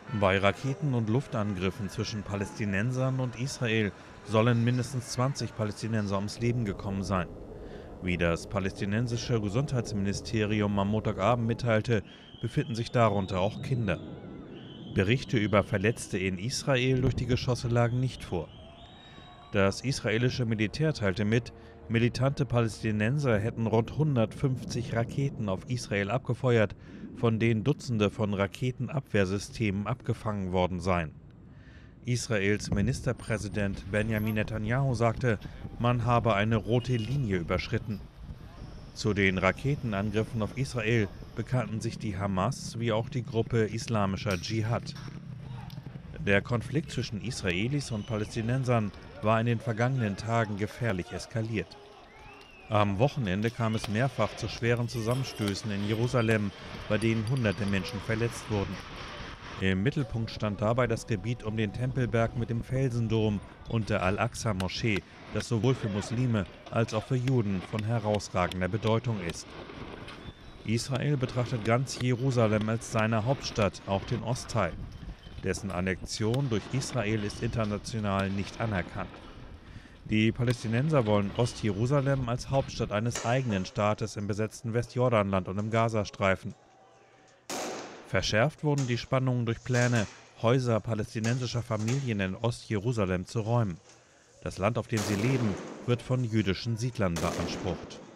Bei Raketen- und Luftangriffen zwischen Palästinensern und Israel sollen mindestens 20 Palästinenser ums Leben gekommen sein. Wie das palästinensische Gesundheitsministerium am Montagabend mitteilte, befinden sich darunter auch Kinder. Berichte über Verletzte in Israel durch die Geschosse lagen nicht vor. Das israelische Militär teilte mit, militante Palästinenser hätten rund 150 Raketen auf Israel abgefeuert, von denen Dutzende von Raketenabwehrsystemen abgefangen worden seien. Israels Ministerpräsident Benjamin Netanyahu sagte, man habe eine rote Linie überschritten. Zu den Raketenangriffen auf Israel bekannten sich die Hamas wie auch die Gruppe Islamischer Dschihad. Der Konflikt zwischen Israelis und Palästinensern war in den vergangenen Tagen gefährlich eskaliert. Am Wochenende kam es mehrfach zu schweren Zusammenstößen in Jerusalem, bei denen hunderte Menschen verletzt wurden. Im Mittelpunkt stand dabei das Gebiet um den Tempelberg mit dem Felsendom und der Al-Aqsa-Moschee, das sowohl für Muslime als auch für Juden von herausragender Bedeutung ist. Israel betrachtet ganz Jerusalem als seine Hauptstadt, auch den Ostteil. Dessen Annexion durch Israel ist international nicht anerkannt. Die Palästinenser wollen Ostjerusalem als Hauptstadt eines eigenen Staates im besetzten Westjordanland und im Gazastreifen. Verschärft wurden die Spannungen durch Pläne, Häuser palästinensischer Familien in Ostjerusalem zu räumen. Das Land, auf dem sie leben, wird von jüdischen Siedlern beansprucht.